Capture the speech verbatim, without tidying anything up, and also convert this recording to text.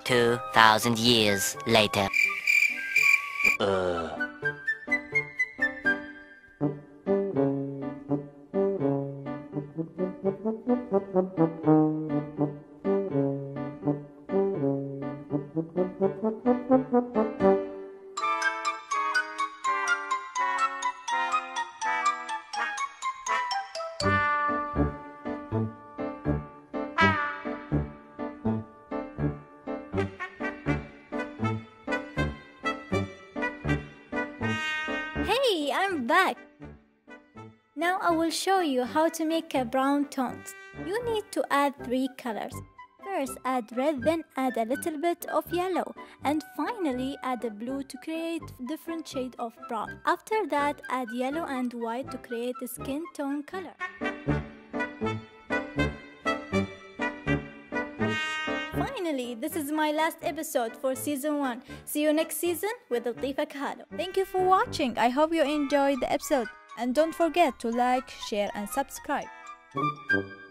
Two thousand years later. Uh. Hey, I'm back! Now I will show you how to make a brown tones. You need to add three colors. First add red, then add a little bit of yellow, and finally add a blue to create different shade of brown. After that add yellow and white to create a skin tone color. Finally, this is my last episode for season one. See you next season with Latifa Kahlo. Thank you for watching. I hope you enjoyed the episode. And don't forget to like, share and subscribe.